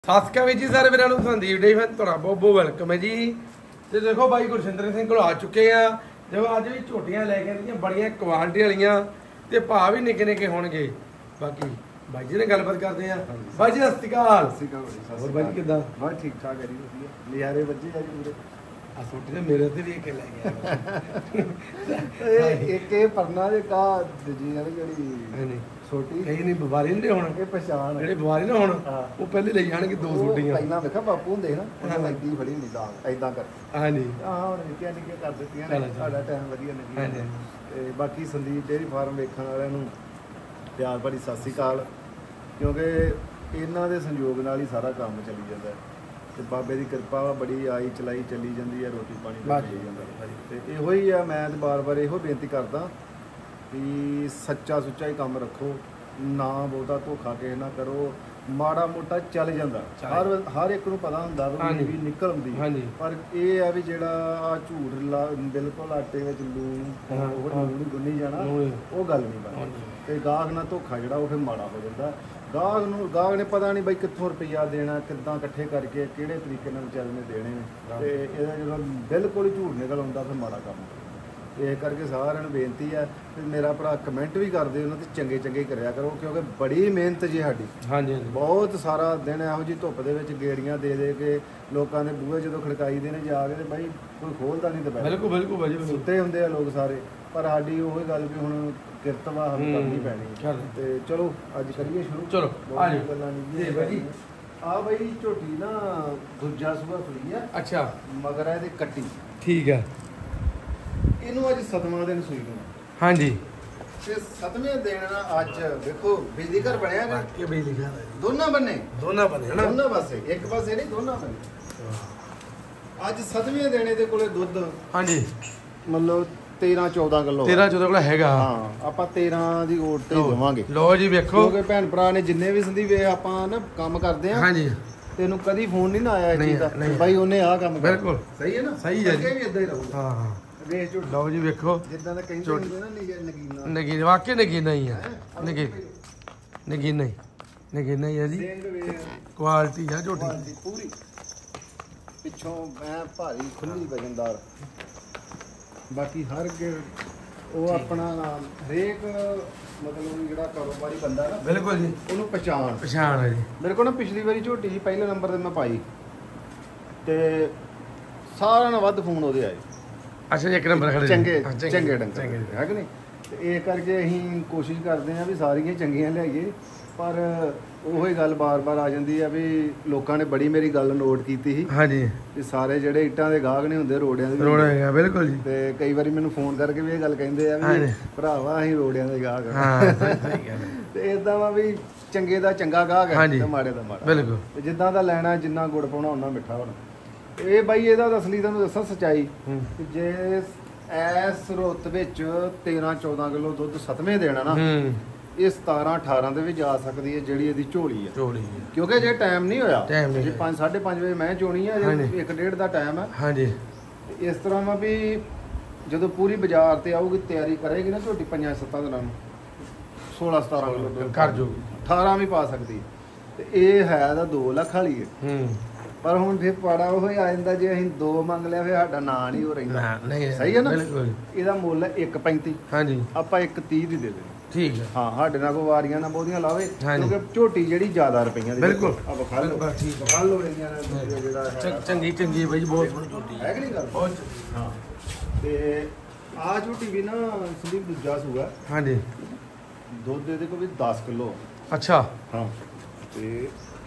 ਸਾਸਕਾ ਵਿੱਚ ਜੀ ਸਾਰੇ ਵੀਰਾਂ ਨੂੰ ਸੰਦੀਪ ਡੇ ਫੈਨ ਤੁਹਾਡਾ ਬਹੁਤ ਬਹੁਤ ਵੈਲਕਮ ਹੈ ਜੀ। ਤੇ ਦੇਖੋ ਬਾਈ ਗੁਰਸ਼ਿੰਦਰ ਸਿੰਘ ਕੋਲ ਆ ਚੁੱਕੇ ਆ। ਦੇਖੋ ਅੱਜ ਵੀ ਝੋਟੀਆਂ ਲੈ ਕੇ ਆਂਦੀਆਂ ਬੜੀਆਂ ਕੁਆਲਿਟੀ ਵਾਲੀਆਂ ਤੇ ਭਾਅ ਵੀ ਨਿੱਕੇ ਨਿੱਕੇ ਹੋਣਗੇ। ਬਾਕੀ ਬਾਈ ਜੀ ਨੇ ਗੱਲਬਾਤ ਕਰਦੇ ਆ। ਬਾਈ ਜੀ ਸਤਿ ਸ਼੍ਰੀ ਅਕਾਲ। ਹੋਰ ਬਾਈ ਜੀ ਕਿੱਦਾਂ? ਬਹੁਤ ਠੀਕ ਠਾਕ ਹੈ ਜੀ, ਵਧੀਆ ਨਿਆਰੇ ਬੱਜੇ ਆ ਜੀ ਪੂਰੇ। ਆ ਛੋਟੀ ਨੇ ਮੇਰੇ ਤੇ ਵੀ ਇੱਕ ਲੈ ਗਿਆ ਇੱਕ ਇਹ ਪਰਨਾ ਦੇ ਕਾ ਦੂਜੀ ਵਾਲੀ ਜਿਹੜੀ ਨਹੀਂ ਛੋਟੀ ਕਈ ਨਹੀਂ ਬਿਮਾਰੀ ਨਹੀਂ ਹੋਣ ਇਹ ਪਛਾਣ ਜਿਹੜੇ ਬਿਮਾਰੀ ਨਾ ਹੋਣ ਉਹ ਪਹਿਲੇ ਲੈ ਜਾਣਗੇ ਦੋ ਛੋਟੀਆਂ। ਪਹਿਲਾਂ ਵੇਖਾ ਬਾਪੂ ਹੁੰਦੇ ਨਾ ਉਹਨਾਂ ਐਡੀ ਫੜੀ ਹੁੰਦੀ ਦਾਲ ਐਦਾਂ ਕਰ। ਹਾਂਜੀ ਆਹ ਹੁਣ ਨਿੱਕੀਆਂ ਨਿੱਕੀਆਂ ਕਰ ਦਿੱਤੀਆਂ ਨੇ। ਸਾਡਾ ਟਾਈਮ ਵਧੀਆ ਲੱਗਿਆ। ਤੇ ਬਾਕੀ ਸੰਦੀਪ ਡੇਅਰੀ ਫਾਰਮ ਵੇਖਣ ਵਾਲਿਆਂ ਨੂੰ ਪਿਆਰ ਭਰੀ ਸਤਿ ਸ਼੍ਰੀ ਅਕਾਲ। ਕਿਉਂਕਿ ਇਹਨਾਂ ਦੇ ਸੰਯੋਗ ਨਾਲ ਹੀ ਸਾਰਾ ਕੰਮ ਚੱਲੀ ਜਾਂਦਾ ਤੇ ਬਾਬੇ ਦੀ ਕਿਰਪਾ ਵਾ, ਬੜੀ ਆਈ ਚਲਾਈ ਚੱਲੀ ਜਾਂਦੀ ਹੈ, ਰੋਟੀ ਪਾਣੀ ਚੱਲੀ ਜਾਂਦਾ। ਤੇ ਇਹੋ ਹੀ ਆ, ਮੈਂ ਬਾਰ-ਬਾਰ ਇਹੋ ਬੇਨਤੀ ਕਰਦਾ ਵੀ ਸੱਚਾ ਸੁੱਚਾ ਹੀ ਕੰਮ ਰੱਖੋ, ਨਾ ਬਹੁਤਾ ਧੋਖਾ ਕਿਸੇ ਨਾ ਕਰੋ। ਮਾੜਾ ਮੋਟਾ ਚੱਲ ਜਾਂਦਾ, ਹਰ ਇੱਕ ਨੂੰ ਪਤਾ ਹੁੰਦਾ ਵੀ ਨਿਕਲ ਆਉਂਦੀ, ਪਰ ਇਹ ਹੈ ਵੀ ਜਿਹੜਾ ਆ ਝੂਠ ਬਿਲਕੁਲ ਆਟੇ ਵਿੱਚ ਲੂਣ ਗੁੰਨੀ ਜਾਣਾ ਉਹ ਗੱਲ ਨਹੀਂ ਬਣਦੀ। ਤੇ ਗਾਹਕ ਨਾਲ ਧੋਖਾ ਜਿਹੜਾ ਉਹ ਫਿਰ ਮਾੜਾ ਹੋ ਜਾਂਦਾ। ਗਾਹਕ ਨੇ ਪਤਾ ਨਹੀਂ ਬਈ ਕਿੱਥੋਂ ਰੁਪਈਆ ਦੇਣਾ, ਕਿੱਦਾਂ ਇਕੱਠੇ ਕਰਕੇ ਕਿਹੜੇ ਤਰੀਕੇ ਨਾਲ ਵਿਚਾਰੇ ਨੇ ਦੇਣੇ ਨੇ। ਤੇ ਇਹਦਾ ਜਦੋਂ ਬਿਲਕੁਲ ਹੀ ਝੂਠ ਨਿਕਲ ਆਉਂਦਾ ਫਿਰ ਮਾੜਾ ਕੰਮ। ਇਹ ਕਰਕੇ ਸਾਰਿਆਂ ਨੂੰ ਬੇਨਤੀ ਹੈ ਕਿ ਮੇਰਾ ਭਰਾ ਕਮੈਂਟ ਵੀ ਕਰਦੇ ਉਹਨਾਂ ਤੇ ਚੰਗੇ ਚੰਗੇ ਕਰਿਆ ਕਰੋ, ਕਿਉਂਕਿ ਬੜੀ ਮਿਹਨਤ ਜੀ ਸਾਡੀ। ਹਾਂਜੀ ਬਹੁਤ ਸਾਰਾ ਦਿਨ ਇਹੋ ਜਿਹੀ ਧੁੱਪ ਦੇ ਵਿੱਚ ਗੇੜੀਆਂ ਦੇ ਕੇ ਲੋਕਾਂ ਦੇ ਬੂਹੇ ਜਦੋਂ ਖੜਕਾਈਦੇ ਨੇ ਜਾ ਕੇ ਤੇ ਬਾਈ ਕੋਈ ਖੋਲਦਾ ਨਹੀਂ ਦੁਪਹਿਰ। ਬਿਲਕੁਲ ਸੁੱਤੇ ਹੁੰਦੇ ਆ ਲੋਕ ਸਾਰੇ, ਪਰ ਸਾਡੀ ਉਹੀ ਗੱਲ ਵੀ ਹੁਣ ਕਿਰਤਵਾ ਸਾਨੂੰ ਕਰਨੀ ਪੈਣੀ। ਤੇ ਚਲੋ ਅੱਜ ਕਰੀਏ ਸ਼ੁਰੂ। ਚਲੋ ਗੱਲਾਂ ਨਹੀਂ ਜੀ। ਆ ਬਾਈ ਝੋਟੀ ਨਾ ਦੂਜਾ ਸੂਆ ਸੂਈ ਆ। ਅੱਛਾ ਮਗਰ ਇਹਦੇ ਕੱਟੀ ਠੀਕ ਆ। ਇਹਨੂੰ ਅੱਜ 7ਵਾਂ ਦਿਨ ਸੂਈ ਨੂੰ। ਹਾਂਜੀ ਤੇ 7ਵੇਂ ਦਿਨ ਅੱਜ ਵੇਖੋ ਬਿਜਲੀ ਘਰ ਬਣਿਆ ਨਾ। ਇਹ ਬਿਜਲੀ ਘਰ ਦੋਨਾਂ ਬੰਨੇ ਹਨਾ ਦੋਨਾਂ ਪਾਸੇ, ਇੱਕ ਪਾਸੇ ਨਹੀਂ ਦੋਨਾਂ ਬੰਨੇ। ਅੱਜ 7ਵੇਂ ਦਿਨ ਇਹਦੇ ਕੋਲੇ ਦੁੱਧ ਹਾਂਜੀ ਮਤਲਬ 13-14 ਕਿਲੋ 13-14 ਕਿਲੋ ਹੈਗਾ। ਹਾਂ ਆਪਾਂ 13 ਦੀ ਓਟ ਤੇ ਦੇਵਾਂਗੇ। ਲੋ ਜੀ ਵੇਖੋ, ਕਿਉਂਕਿ ਭੈਣ ਭਰਾ ਨੇ ਜਿੰਨੇ ਵੀ ਸੰਦੀਪ ਆਪਾਂ ਨਾ ਕੰਮ ਕਰਦੇ ਆ। ਹਾਂਜੀ ਤੈਨੂੰ ਕਦੀ ਫੋਨ ਨਹੀਂ ਨਾ ਆਇਆ ਇਸ ਚੀਜ਼ ਦਾ ਬਾਈ ਉਹਨੇ ਆਹ ਕੰਮ ਕੀਤਾ। ਬਿਲਕੁਲ ਸਹੀ ਹੈ ਨਾ, ਸਹੀ ਹੈ ਜੀ, ਵੀ ਇਦਾਂ ਹੀ ਰਹੂਗਾ। ਹਾਂ ਹਾਂ ਵੇਖ ਝੂਠ। ਲਓ ਜੀ ਵੇਖੋ ਜਿੱਦਾਂ ਦਾ ਕਹਿੰਦੇ ਹੁੰਦੇ ਨਾ ਨਗੀਨਾ ਵਾਕਈ ਨਗੀਨਾ ਹੀ ਆ। ਨਗੀਨਾ ਹੀ ਆ ਜੀ, ਕੁਆਲਿਟੀ ਆ ਝੋਟੀ ਪੂਰੀ। ਪਿੱਛੋਂ ਮੈਂ ਭਾਰੀ ਖੁੱਲੀ ਵਜਨਦਾਰ। ਬਾਕੀ ਹਰ ਉਹ ਆਪਣਾ ਹਰੇਕ ਮਤਲਬ ਜਿਹੜਾ ਕਾਰੋਬਾਰੀ ਬੰਦਾ ਨਾ ਬਿਲਕੁਲ ਜੀ ਉਹਨੂੰ ਪਛਾਣ ਹੈ ਜੀ। ਮੇਰੇ ਕੋਲ ਨਾ ਪਿਛਲੀ ਵਾਰੀ ਝੋਟੀ ਸੀ ਪਹਿਲੇ ਨੰਬਰ ਤੇ ਮੈਂ ਪਾਈ ਤੇ ਸਾਰਿਆਂ ਨਾਲੋਂ ਵੱਧ ਫੋਨ ਉਹਦੇ ਆਏ। ਅੱਛਾ ਇੱਕ ਨੰਬਰ ਖੜੇ ਚੰਗੇ ਡੰਗਰ ਹੈ ਕਿ ਨਹੀਂ। ਤੇ ਇਹ ਕਰਕੇ ਅਸੀਂ ਕੋਸ਼ਿਸ਼ ਕਰਦੇ ਹਾਂ ਵੀ ਸਾਰੀਆਂ ਚੰਗੀਆਂ ਲਿਆਈਏ, ਪਰ ਉਹੀ ਗੱਲ ਬਾਰ-ਬਾਰ ਆ ਜਾਂਦੀ ਆ ਵੀ ਲੋਕਾਂ ਨੇ ਬੜੀ ਮੇਰੀ ਗੱਲ ਨੋਟ ਕੀਤੀ ਸੀ। ਹਾਂਜੀ ਤੇ ਸਾਰੇ ਜਿਹੜੇ ਇੱਟਾਂ ਦੇ ਗਾਹਕ ਨਹੀਂ ਹੁੰਦੇ ਰੋੜਿਆਂ ਦੇ ਬਿਲਕੁਲ ਜੀ। ਤੇ ਕਈ ਵਾਰੀ ਮੈਨੂੰ ਫੋਨ ਕਰਕੇ ਵੀ ਇਹ ਗੱਲ ਕਹਿੰਦੇ ਆ ਵੀ ਭਰਾਵਾ ਅਸੀਂ ਰੋੜਿਆਂ ਦੇ ਗਾਹਕ ਹਾਂ। ਸਹੀ ਗੱਲ ਤੇ ਇਦਾਂ ਵਾ ਵੀ ਚੰਗੇ ਦਾ ਚੰਗਾ ਗਾਹਕ ਹੈ ਤੇ ਮਾੜੇ ਦਾ ਮਾੜਾ। ਬਿਲਕੁਲ ਤੇ ਜਿੱਦਾਂ ਦਾ ਲੈਣਾ, ਜਿੰਨਾ ਗੁੜ ਪਾਉਣਾ ਉਹਨਾਂ ਮਿੱਠਾ ਹੋਣਾ। ਇਹ ਬਾਈ ਇਹਦਾ ਅਸਲੀ ਤੁਹਾਨੂੰ ਦੱਸਾਂ ਸੱਚਾਈ, ਜੇ ਇਸ ਰੁੱਤ ਵਿੱਚ 13-14 ਕਿਲੋ ਦੁੱਧ 7ਵੇਂ ਦੇਣਾ ਨਾ, ਇਹ 17-18 ਦੇ ਵੀ ਜਾ ਸਕਦੀ ਹੈ ਜਿਹੜੀ ਇਹਦੀ ਝੋਲੀ ਹੈ। ਕਿਉਂਕਿ ਜੇ ਟਾਈਮ ਨਹੀਂ ਹੋਇਆ, ਜੇ 5-5:30 ਵਜੇ ਮੈਂ ਚੋਣੀ ਆ, 1-1:30 ਦਾ ਟਾਈਮ ਹੈ। ਹਾਂਜੀ ਇਸ ਤਰ੍ਹਾਂ ਵਾ ਵੀ ਜਦੋਂ ਪੂਰੀ ਬਾਜ਼ਾਰ ਤੇ ਆਊਗੀ, ਤਿਆਰੀ ਕਰੇਗੀ ਨਾ ਝੋਟੀ 5-7 ਦਿਨਾਂ ਨੂੰ 16-17 ਕਿਲੋ ਕਰ ਜੂਗੀ, 18 ਵੀ ਪਾ ਸਕਦੀ। ਤੇ ਇਹ ਹੈ ਤਾਂ 2 ਲੱਖ ਵਾਲੀ ਹੈ। ਪਰ ਹੁਣ ਫਿਰ ਪਾੜਾ ਉਹ ਆ ਜਾਂਦਾ, ਜੇ ਅਸੀਂ 2 ਮੰਗ ਲਿਆ ਫਿਰ ਸਾਡਾ ਨਾਂ ਨਹੀਂ ਹੋ ਰਹਿੰਦਾ। ਸਹੀ ਹੈ ਨਾ। ਇਹਦਾ ਮੁੱਲ 1.35। ਹਾਂਜੀ ਆਪਾਂ 1.30 ਦੀ ਦੇ ਦੇਣੀ। ਠੀਕ ਹੈ ਹਾਂ, ਸਾਡੇ ਨਾਲ ਕੋਈ ਵਾਰੀਆਂ ਨਾ ਬਹੁਤੀਆਂ ਲਾਵੇ, ਕਿਉਂਕਿ ਝੋਟੀ ਜਿਹੜੀ ਜ਼ਿਆਦਾ ਰੁਪਈਆਂ ਦੀ। ਬਿਲਕੁਲ ਆ ਵਿਖਾ ਲਓ, ਠੀਕ ਵਿਖਾ ਲਓ ਜਿਹੜਾ ਚੰਗੀ ਬਈ ਬਹੁਤ ਸੋਹਣੀ ਝੋਟੀ ਹੈ ਕਿ ਨਹੀਂ ਗੱਲ। ਬਹੁਤ ਹਾਂ ਤੇ ਆ ਝੋਟੀ ਵੀ ਨਾ ਸੰਦੀਪ ਦੂਜਾ ਸੂਆ। ਹਾਂਜੀ ਦੁੱਧ ਇਹਦੇ ਕੋਲ ਵੀ 10 ਕਿਲੋ। ਅੱਛਾ ਹਾਂ ਤੇ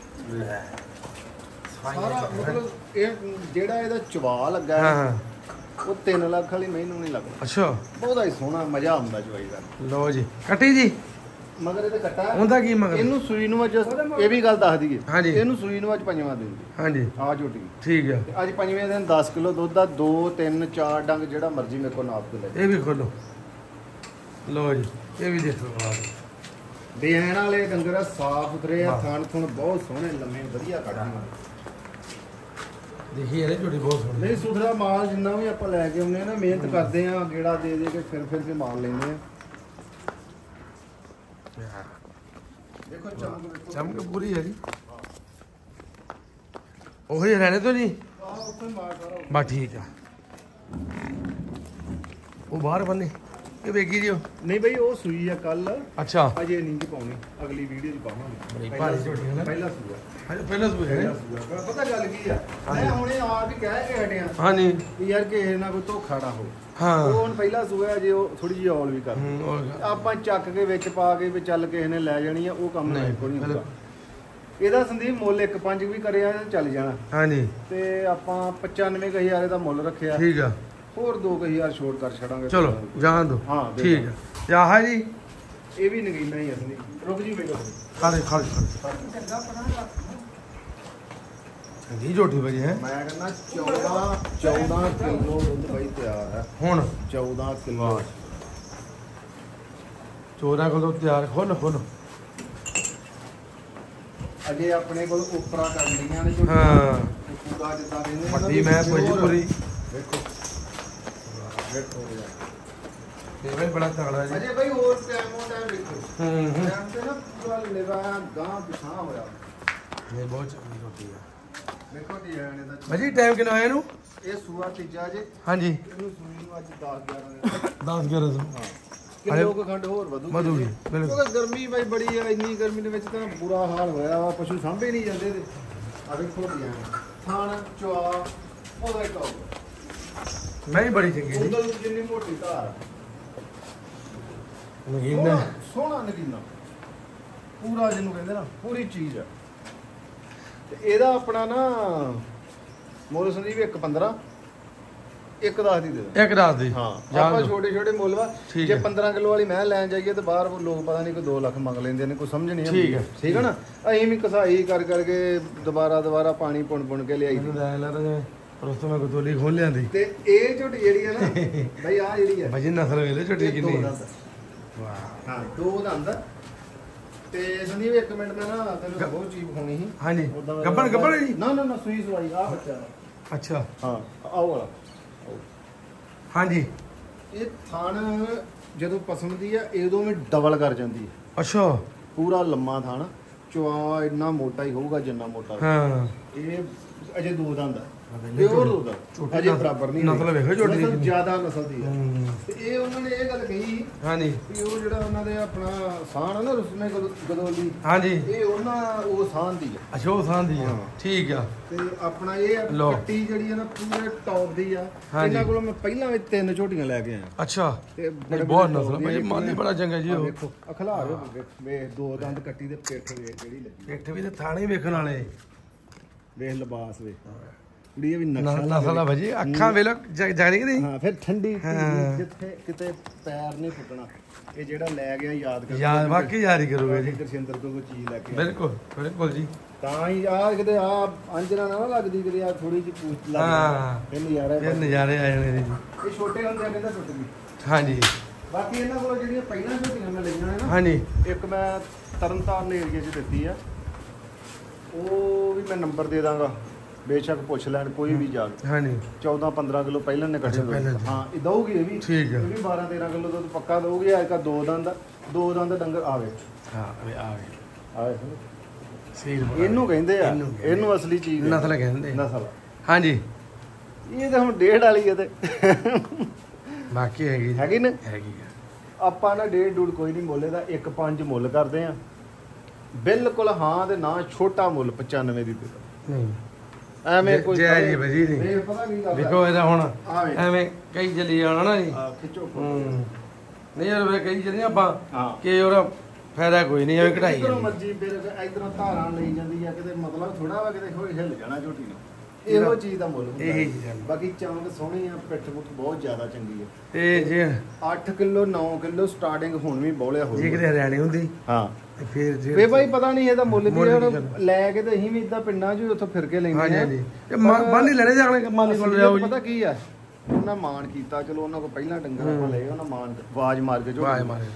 ਸਾਰਾ ਮਤਲਬ ਇਹ ਜਿਹੜਾ ਇਹਦਾ ਚਵਾ ਲੱਗਾ ਹੈ ਉਹ 3 ਲੱਖ ਵਾਲੀ ਮੈਨੂੰ ਨਹੀਂ ਲੱਗਦਾ। ਅੱਛਾ ਬਹੁਤਾ ਹੀ ਸੋਹਣਾ ਮਜ਼ਾ ਆਉਂਦਾ ਚਵਾਈ ਦਾ। ਲੋ ਜੀ ਕੱਟੀ ਜੀ ਮਗਰ ਇਹਦੇ ਕੱਟਾ ਹੁੰਦਾ ਕੀ ਮਗਰ ਇਹਨੂੰ ਸੂਈ ਨੂੰ ਅੱਜ ਇਹ ਵੀ ਗੱਲ ਦੱਸ ਦਈਏ। ਹਾਂਜੀ ਇਹਨੂੰ ਸੂਈ ਨੂੰ ਅੱਜ 5ਵਾਂ ਦਿਨ। ਹਾਂਜੀ ਆ ਝੋਟੀ ਠੀਕ ਹੈ। ਅੱਜ 5ਵੇਂ ਦਿਨ 10 ਕਿਲੋ ਦੁੱਧ ਦਾ 2-3-4 ਡੰਗ ਜਿਹੜਾ ਮਰਜ਼ੀ ਮੇਰੇ ਕੋਲ ਨਾਪ ਕੇ ਲੈ। ਇਹ ਵੀ ਖੋਲੋ। ਲੋ ਜੀ ਇਹ ਵੀ ਦੇਖੋ ਦੇਣ ਵਾਲੇ ਡੰਗਰ ਸਾਫ ਸੁਥਰੇ ਆ, ਥਣ ਥੁਣ ਬਹੁਤ ਸੋਹਣੇ ਲੰਮੇ ਵਧੀਆ ਕੱਢਦੇ। ਦੇਖੀ ਇਹਨੇ ਝੋਟੀ ਬਹੁਤ ਸੋਹਣੀ। ਨਹੀਂ ਸੁਥਰਾ ਮਾਲ ਜਿੰਨਾ ਵੀ ਆਪਾਂ ਲੈ ਕੇ ਆਉਂਦੇ ਆ ਨਾ, ਮਿਹਨਤ ਕਰਦੇ ਆ, ਗੇੜਾ ਦੇ ਕੇ ਫਿਰ ਕੇ ਮਾਲ ਲੈਂਦੇ ਆ। ਦੇਖੋ ਚਮਕ ਪੂਰੀ ਹੈ ਜੀ। ਉਹੀ ਰਹਿਣੇ ਤੋਂ ਜੀ ਆਹ ਉੱਥੇ ਮਾਰ ਸਾਰਾ ਬਸ ਠੀਕ ਆ ਉਹ ਬਾਹਰ ਬੰਨੇ ਇਹ ਵੇਗੀ ਜੀ ਨਹੀਂ ਬਈ ਉਹ ਸੂਈ ਆ ਕੱਲ ਅੱਛਾ ਅਜੇ ਨਹੀਂ ਜੀ ਪਾਉਣੀ ਅਗਲੀ ਵੀਡੀਓ 'ਚ ਪਾਵਾਂਗੇ ਬੜੀ ਭਾਰੀ ਝੋਟੀ ਹੈ ਨਾ ਪਹਿਲਾ ਸੂਆ ਪਹਿਲਾਂ ਸੂਏ ਹੈ ਪਤਾ ਗੱਲ ਕੀ ਆ ਮੈਂ ਹੁਣੇ ਆਪ ਹੀ ਕਹਿ ਕੇ ਹਟਿਆ ਹਾਂਜੀ ਵੀ ਯਾਰ ਕਿਸੇ ਨਾਲ ਕੋਈ ਧੋਖਾ ਨਾ ਹੋ ਹਾਂ ਉਹ ਹੁਣ ਪਹਿਲਾ ਸੂਆ ਜੇ ਉਹ ਥੋੜੀ ਜਿਹੀ ਔਲ ਵੀ ਕਰ ਆਪਾਂ ਚੱਕ ਕੇ ਵਿੱਚ ਪਾ ਕੇ ਵੀ ਚੱਲ ਕਿਸੇ ਨੇ ਲੈ ਜਾਣੀ ਆ ਉਹ ਕੰਮ ਨਹੀਂ ਕੋਈ ਹੁੰਦਾ ਇਹਦਾ ਸੰਦੀਪ ਮੁੱਲ 1.5 ਵੀ ਕਰਿਆ ਚੱਲ ਜਾਣਾ ਹਾਂਜੀ ਤੇ ਆਪਾਂ 95000 ਦਾ ਮੁੱਲ ਰੱਖਿਆ ਠੀਕ ਆ ਹੋਰ 2000 ਛੋਟ ਕਰ ਛੜਾਂਗੇ ਚਲੋ ਜਾਣ ਦੋ ਹਾਂ ਠੀਕ ਆ ਆਹ ਜੀ ਇਹ ਵੀ ਨਗੀਨਾ ਹੀ ਆ ਸੰਦੀਪ ਰੁਕ ਜੀ ਵੇਖੋ ਖਾਲੇ ਚੰਗੀ ਝੋਟੀ ਬਜੀ ਹੈ ਮੈਂ ਕਹਿੰਦਾ 14 ਕਿਲੋ ਦੁੱਧ ਬਾਈ ਤਿਆਰ ਹੈ ਹੁਣ 14 ਕਿਲੋ 14 ਕਿਲੋ ਤਿਆਰ ਖੋਲ ਅਜੇ ਆਪਣੇ ਕੋਲ ਉਪਰਾ ਕਰ ਲਈਆਂ ਨੇ ਜੋ ਹਾਂ ਪੂਰਾ ਜਿੱਦਾਂ ਕਹਿੰਦੇ ਵੱਡੀ ਮੈਂ ਭੋਜਪੁਰੀ ਵੇਖੋ ਇਹ ਵੀ ਬੜਾ ਤਗੜਾ ਜੀ ਅਜੇ ਬਾਈ ਹੋਰ ਟਾਈਮ ਵੇਖੋ ਟਾਈਮ ਤੇ ਨਾ ਪੂਰਾ ਲੇਵਾ ਗਾਂ ਪਿਛਾਂ ਹੋਇਆ ਇਹ ਬਹੁਤ ਚੰਗੀ ਝੋਟੀ ਆ ਵੇਖੋ ਜੀ ਆਣੇ ਦਾ ਭਾਜੀ ਟਾਈਮ ਕਿੰਨਾ ਹੋਇਆ ਇਹਨੂੰ ਇਹ ਸੂਆ ਤੀਜਾ ਜੇ ਹਾਂਜੀ ਇਹਨੂੰ ਸੂਈ ਨੂੰ ਅੱਜ 10 10 11 11 ਹਾਂ ਕਿਲੋ ਖੰਡ ਹੋਰ ਵਧੂਗੀ ਬਿਲਕੁਲ ਕਿਉਂਕਿ ਗਰਮੀ ਬਾਈ ਬੜੀ ਆ ਇੰਨੀ ਗਰਮੀ ਦੇ ਵਿੱਚ ਤਾਂ ਬੁਰਾ ਹਾਲ ਹੋਇਆ ਵਾ ਪਸ਼ੂ ਸਾਂਭੇ ਨਹੀਂ ਜਾਂਦੇ ਤੇ ਆ ਵੇਖੋ ਜੀ ਥਾਣ ਚਵਾ ਉਹਦਾ ਇੱਕ ਮੈਂ ਹੀ ਬੜੀ ਚੰਗੀ ਜੀ ਉਦੋਂ ਜਿੰਨੀ ਮੋਟੀ ਧਾਰ ਨਗੀਨਾ ਸੋਹਣਾ ਨਗੀਨਾ ਪੂਰਾ ਜਿਹਨੂੰ ਕਹਿੰਦੇ ਨਾ ਪੂਰੀ ਚੀਜ਼ ਆ ਤੇ ਇਹਦਾ ਆਪਣਾ ਨਾ ਮੁੱਲ ਸੰਦੀਪ 1.15 1.10 ਦੀ ਦੇ ਦੇ ਇੱਕ ਰਾਤ ਦੀ ਹਾਂ ਆਪਾਂ ਛੋਟੇ ਛੋਟੇ ਮੁੱਲ ਵਾ ਜੇ 15 ਕਿਲੋ ਵਾਲੀ ਮੈਂ ਲੈਣ ਜਾਈਏ ਤੇ ਬਾਹਰ ਲੋਕ ਪਤਾ ਨਹੀਂ ਕੋਈ 2 ਲੱਖ ਮੰਗ ਲੈਂਦੇ ਨੇ ਕੋਈ ਸਮਝ ਨਹੀਂ ਆਉਂਦੀ ਠੀਕ ਹੈ ਨਾ ਅਸੀਂ ਵੀ ਕਸਾਈ ਕਰਕੇ ਦੁਬਾਰਾ ਪਾਣੀ ਪੁਣ ਕੇ ਲਿਆਈ ਉਸ ਤੋਂ ਮੈਂ ਗੋਲੀ ਖੋਲ ਲਿਆਂਦੀ ਤੇ ਇਹ ਝੋਟੀ ਜਿਹੜੀ ਹੈ ਨਾ ਬਈ ਆ ਜਿਹੜੀ ਹੈ ਭਾਜੀ ਨਸਲ ਵੇਲੇ ਝੋਟੀ ਕਿੰਨੀ ਵਾਹ ਹਾਂ 2 ਦੰਦ ਤੇ ਸੰਦੀਪ 1 ਮਿੰਟ ਮੈਂ ਨਾ ਤੈਨੂੰ ਬਹੁਤ ਚੀਜ਼ ਵਿਖਾਉਣੀ ਸੀ ਹਾਂਜੀ ਗੱਬੜ ਜੀ ਨਾ ਸੂਈ ਸਵਾਈ ਆ ਬੱਚਾ ਅੱਛਾ ਹਾਂ ਆਓ ਵਾਲਾ ਹਾਂਜੀ ਇਹ ਥਣ ਜਦੋਂ ਪਸੰਦ ਦੀ ਆ ਉਦੋਂ ਵੀ ਡਬਲ ਕਰ ਜਾਂਦੀ ਹੈ ਅੱਛਾ ਪੂਰਾ ਲੰਮਾ ਥਣ ਚਵਾ ਇੰਨਾ ਮੋਟਾ ਹੀ ਹੋਊਗਾ ਜਿੰਨਾ ਮੋਟਾ ਹਾਂ ਇਹ ਅਜੇ 2 ਦੰਦ ਆ ਪਿਓਰ ਦੁੱਧ ਅਜੇ ਬਰਾਬਰ ਨਹੀਂ ਨਸਲ ਵੇਖੋ ਝੋਟੀ ਦੀ ਜ਼ਿਆਦਾ ਨਸਲ ਦੀ ਹੈ ਤੇ ਇਹ ਉਹਨਾਂ ਨੇ ਇਹ ਗੱਲ ਕਹੀ ਹਾਂਜੀ ਵੀ ਉਹ ਜਿਹੜਾ ਉਹਨਾਂ ਦੇ ਆਪਣਾ ਸਾਨ ਆ ਨਾ ਰੁਸਮੇ ਗਦੋਲੀ ਹਾਂਜੀ ਇਹ ਉਹ ਸਾਨ ਦੀ ਹੈ ਅੱਛਾ ਉਹ ਸਾਂ ਦੀ ਆ ਠੀਕ ਆ ਤੇ ਆਪਣਾ ਇਹ ਕੱਟੀ ਜਿਹੜੀ ਹੈ ਨਾ ਪੂਰੇ ਟੌਪ ਦੀ ਆ ਇਹਨਾਂ ਕੋਲੋਂ ਮੈਂ ਪਹਿਲਾਂ ਵੀ 3 ਝੋਟੀਆਂ ਲੈ ਕੇ ਆਇਆ ਅੱਛਾ ਤੇ ਬਹੁਤ ਨਸਲ ਭਾਈ ਮਾਲੀ ਬੜਾ ਚੰਗਾ ਜੀ ਉਹ ਵੇਖੋ ਅਖਲਾਰ ਵੇਖ 2 ਦੰਦ ਕੱਟੀ ਦੇ ਪਿੱਠ ਵੇਖ ਜਿਹੜੀ ਲੱਗੀ ਪਿੱਠ ਵੀ ਤੇ ਥਾਣੇ ਵੇਖਣ ਵਾਲੇ ਵੇਖ ਲਿਬਾਸ ਵੇਖ ਕੁੜੀ ਵੀ ਨਸਲ ਆ ਭਾਜੀ ਅੱਖਾਂ ਵੇਖ ਜਾਣੀ ਕਿ ਨਹੀਂ ਹਾਂ ਫਿਰ ਠੰਡੀ ਜਿੱਥੇ ਕਿਤੇ ਪੈਰ ਨਹੀਂ ਫੁੱਟਣਾ ਇਹ ਜਿਹੜਾ ਲੈ ਗਿਆ ਯਾਦ ਕਰ ਯਾਦ ਵਾਕਈ ਯਾਦ ਹੀ ਕਰੋਗੇ ਜੀ ਦਰਸ਼ਿੰਦਰ ਤੋਂ ਕੋਈ ਚੀਜ਼ ਲੈ ਕੇ ਬਿਲਕੁਲ ਜੀ ਤਾਂ ਹੀ ਆ ਕਿਤੇ ਆ ਅੰਜਨਾ ਨਾ ਲੱਗਦੀ ਕਿਤੇ ਆ ਥੋੜੀ ਜਿਹੀ ਪੂਛ ਲੱਗ ਹਾਂ ਇਹ ਨਜ਼ਾਰੇ ਆ ਜਾਣੇ ਜੀ ਇਹ ਛੋਟੇ ਹੁੰਦੇ ਕਹਿੰਦਾ ਟੁੱਟ ਗਈ ਹਾਂਜੀ ਬਾਕੀ ਇਹਨਾਂ ਕੋਲ ਜਿਹੜੀਆਂ ਪਹਿਲਾਂ ਝੋਟੀਆਂ ਮੈਂ ਲਈਆਂ ਨੇ ਨਾ ਹਾਂਜੀ ਇੱਕ ਮੈਂ ਤਰਨਤਾਰਨ ਏਰੀਆ 'ਚ ਦਿੱਤੀ ਆ ਉਹ ਵੀ ਮੈਂ ਨੰਬਰ ਦੇ ਦਾਂਗਾ ਬੇਸ਼ੱਕ ਪੁੱਛ ਲੈਣ ਕੋਈ ਵੀ ਜਾ ਕੇ ਹਾਂਜੀ 14-15 ਕਿਲੋ ਪਹਿਲਾਂ ਨੇ ਕੱਢੇ ਹਾਂ ਇਹ ਦਊਗੀ ਇਹ ਵੀ ਠੀਕ ਹੈ ਇਹ ਵੀ 12-13 ਕਿਲੋ ਦੁੱਧ ਪੱਕਾ ਦਊਗੀ ਅੱਜ ਕਾ 2 ਦੰਦ ਡੰਗਰ ਆਵੇ ਹਾਂ ਆਵੇ ਸੀਲ ਇਹਨੂੰ ਕਹਿੰਦੇ ਆ ਇਹਨੂੰ ਅਸਲੀ ਚੀਜ਼ ਨਸਲ ਕਹਿੰਦੇ ਨਸਲ ਹਾਂਜੀ ਇਹ ਤਾਂ ਹੁਣ 1.5 ਵਾਲੀ ਹੈ ਤੇ ਬਾਕੀ ਹੈਗੀ ਨਾ ਹੈਗੀ ਆਪਾਂ ਨਾ 1.5 ਕੋਈ ਨਹੀਂ ਮੁੱਲ ਇਹਦਾ 1.5 ਮੁੱਲ ਕਰਦੇ ਆ ਬਿਲਕੁਲ ਹਾਂ ਤੇ ਨਾ ਛੋਟਾ ਮੁੱਲ 95 ਦੀ ਦੇ ਨਹੀਂ ਐਵੇਂ ਕੋਈ ਜੈ ਜੀ ਭਾਜੀ ਨਹੀਂ ਪਤਾ ਕੀ ਗੱਲ ਦੇਖੋ ਇਹਦਾ ਹੁਣ ਐਵੇਂ ਕਈ ਚਲੀ ਜਾਣਾ ਨਾ ਜੀ ਖਿੱਚੋ ਨਹੀਂ ਯਾਰ ਵੇ ਕਈ ਚਲੀ ਆਪਾਂ ਹਾਂ ਕਿ ਉਹਦਾ ਫਾਇਦਾ ਕੋਈ ਨਹੀਂ ਐਵੇਂ ਕਢਾਈ ਇਧਰੋਂ ਮਰਜੀ ਫਿਰ ਇਧਰੋਂ ਧਾਰਾਂ ਲਈ ਜਾਂਦੀ ਆ ਕਿਤੇ ਮਤਲਬ ਥੋੜਾ ਵਾ ਕਿਤੇ ਹੋਏ ਹਿੱਲ ਜਾਣਾ ਝੋਟੀ ਨੂੰ ਇਹੋ ਚੀਜ਼ ਦਾ ਮੁੱਲ ਹੁੰਦਾ ਇਹੀ ਚੀਜ਼ ਬਾਕੀ ਚੌਂਕ ਸੋਹਣੀ ਆ ਪਿੱਠ ਪੁੱਠ ਬਹੁਤ ਜ਼ਿਆਦਾ ਚੰਗੀ ਆ ਤੇ ਜੇ 8 ਕਿਲੋ 9 ਕਿਲੋ ਸਟਾਰਟਿੰਗ ਹੁਣ ਵੀ ਬੋਲਿਆ ਹੋਊ ਜੇ ਕਿਤੇ ਹਰਿਆਣੇ ਹੁੰਦੀ ਹਾਂ ਤੇ ਫਿਰ ਜੇ ਵੇ ਭਾਈ ਪਤਾ ਨਹੀਂ ਇਹਦਾ ਮੁੱਲ ਵੀ ਹੁਣ ਲੈ ਕੇ ਤੇ ਅਸੀਂ ਵੀ ਇਦਾਂ ਪਿੰਡਾਂ 'ਚ ਉੱਥੋਂ ਫਿਰ ਕੇ ਲੈਂਦੇ ਹਾਂਜੀ ਹਾਂਜੀ ਤੇ ਬੰਨ ਹੀ ਲੈਣੇ ਜਾਣੇ ਮਾਲੀ ਕੋਲ ਜਾਓ ਜੀ ਪਤਾ ਕੀ ਆ ਉਹਨਾਂ ਮਾਨ ਕੀਤਾ ਚਲੋ ਉਹਨਾਂ ਕੋਲ ਪਹਿਲਾਂ ਡੰਗਰ ਆਪਾਂ ਲਏ ਉਹਨਾਂ ਮਾਨ ਆਵਾਜ਼ ਮਾਰ ਕੇ ਆਵਾਜ਼ ਮਾਰੇ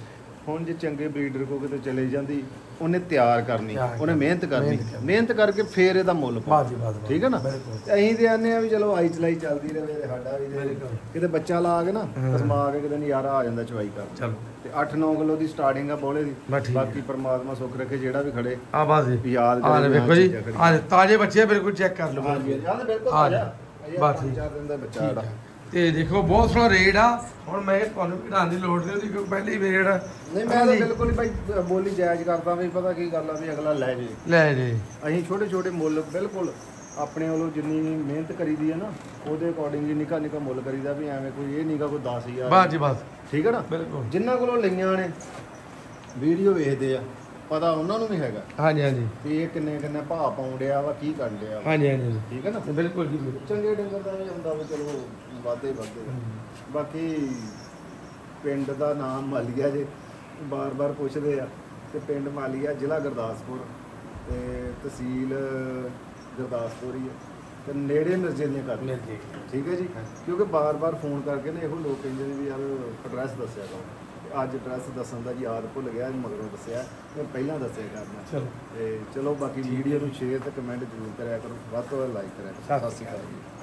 ਹੁਣ ਜੇ ਚੰਗੇ ਬਰੀਡਰ ਕੋ ਕਿਤੇ ਚਲੇ ਜਾਂਦੀ ਉਹਨੇ ਤਿਆਰ ਕਰਨੀ, ਉਹਨੇ ਮਿਹਨਤ ਕਰਨੀ, ਮਿਹਨਤ ਕਰਕੇ ਫੇਰ ਇਹਦਾ ਮੁੱਲ ਪਾਉਣਾ। ਠੀਕ ਹੈ ਨਾ। ਤੇ ਅਸੀਂ ਤੇ ਆਨੇ ਆ ਵੀ ਚਲੋ ਆਈ ਚਲਾਈ ਚੱਲਦੀ ਰਹੇ, ਸਾਡਾ ਵੀ ਕਿਤੇ ਬੱਚਾ ਲਾ ਕੇ ਨਾ ਕਸਮਾ ਕੇ ਕਿਤੇ ਨਜ਼ਾਰਾ ਆ ਜਾਂਦਾ ਚਵਾਈ ਕਰ। ਚਲੋ ਤੇ 8-9 ਕਿਲੋ ਦੀ ਸਟਾਰਟਿੰਗ ਆ ਬੋਲੇ ਦੀ, ਬਾਕੀ ਪਰਮਾਤਮਾ ਸੁੱਖ ਰੱਖੇ ਜਿਹੜਾ ਵੀ ਖੜੇ ਆ ਬਸ ਯਾਦ ਕਰੇ। ਵੇਖੋ ਜੀ ਆ ਤਾਜ਼ੇ ਬੱਚੇ ਬਿਲਕੁਲ ਚੈੱਕ ਕਰ ਲਓ। ਹਾਂਜੀ ਯਾਦ ਬਿਲਕੁਲ ਤਾਜ਼ਾ ਬਸ 4 ਦਿਨ ਦਾ ਬੱਚਾ ਜਿਹੜਾ। ਤੇ ਦੇਖੋ ਬਹੁਤ ਸੋਹਣਾ ਰੇਟ ਆ। ਹੁਣ ਮੈਂ ਤੁਹਾਨੂੰ ਘਟਾਉਣ ਦੀ ਲੋੜ ਨਹੀਂ ਉਹਦੀ, ਕਿਉਂਕਿ ਪਹਿਲੀ ਰੇਟ ਨਹੀਂ ਮੈਂ ਤਾਂ ਬਿਲਕੁਲ ਬਾਈ ਬੋਲੀ ਜਾਇਜ਼ ਕਰਦਾ ਵੀ ਪਤਾ ਕੀ ਗੱਲ ਆ ਵੀ ਅਗਲਾ ਲੈ ਜੇ। ਅਸੀਂ ਛੋਟੇ ਮੁੱਲ ਬਿਲਕੁਲ ਆਪਣੇ ਵੱਲੋਂ ਜਿੰਨੀ ਮਿਹਨਤ ਕਰੀਦੀ ਆ ਨਾ ਉਹਦੇ ਅਕੋਰਡਿੰਗਲੀ ਨਿੱਕਾ ਮੁੱਲ ਕਰੀਦਾ ਵੀ ਐਵੇਂ ਕੋਈ ਇਹ ਨਹੀਂਗਾ ਕੋਈ 10,000 ਬਸ ਜੀ ਬਸ। ਠੀਕ ਹੈ ਨਾ। ਜਿੰਨਾਂ ਕੋਲੋਂ ਲਈਆਂ ਨੇ ਵੀਡੀਓ ਵੇਖਦੇ ਆ ਪਤਾ ਉਹਨਾਂ ਨੂੰ ਵੀ ਹੈਗਾ। ਹਾਂਜੀ ਹਾਂਜੀ ਵੀ ਇਹ ਕਿੰਨੇ ਭਾਅ ਪਾਉਣ ਡਿਆ ਵਾ ਕੀ ਕਰਨ ਡਿਆ। ਹਾਂਜੀ ਹਾਂਜੀ ਠੀਕ ਹੈ ਨਾ। ਬਿਲਕੁਲ ਜੀ ਚੰਗੇ ਡੰਗਰ ਦਾ ਇਹ ਹੁੰਦਾ ਵੀ ਚਲੋ ਵਾਧੇ ਬਾਕੀ ਪਿੰਡ ਦਾ ਨਾਮ ਮਾਲੀਆ ਜੇ ਬਾਰ-ਬਾਰ ਪੁੱਛਦੇ ਆ ਤੇ ਪਿੰਡ ਮਾਲੀਆ ਜ਼ਿਲ੍ਹਾ ਗੁਰਦਾਸਪੁਰ ਤੇ ਤਹਿਸੀਲ ਗੁਰਦਾਸਪੁਰ ਹੀ ਹੈ ਤੇ ਨੇੜੇ ਮਿਰਜ਼ੇਲੀਆਂ ਕਰਦੇ। ਠੀਕ ਹੈ ਜੀ। ਕਿਉਂਕਿ ਬਾਰ-ਬਾਰ ਫੋਨ ਕਰਕੇ ਨਾ ਇਹੋ ਲੋਕ ਕਹਿੰਦੇ ਨੇ ਵੀ ਯਾਰ ਐਡਰੈਸ ਦੱਸਿਆ ਕਰੋ। ਅੱਜ ਐਡਰੈਸ ਦੱਸਣ ਦਾ ਯਾਦ ਭੁੱਲ ਗਿਆ, ਮਗਰੋਂ ਦੱਸਿਆ, ਮੈਂ ਪਹਿਲਾਂ ਦੱਸਿਆ ਕਰਨਾ। ਤੇ ਚਲੋ ਬਾਕੀ ਵੀਡੀਓ ਨੂੰ ਸ਼ੇਅਰ ਤੇ ਕਮੈਂਟ ਜ਼ਰੂਰ ਕਰਿਆ ਕਰੋ, ਵੱਧ ਤੋਂ ਵੱਧ ਲਾਈਕ ਕਰਿਆ ਕਰੋ। ਸਤਿ ਸ਼੍ਰੀ ਅਕਾਲ ਜੀ।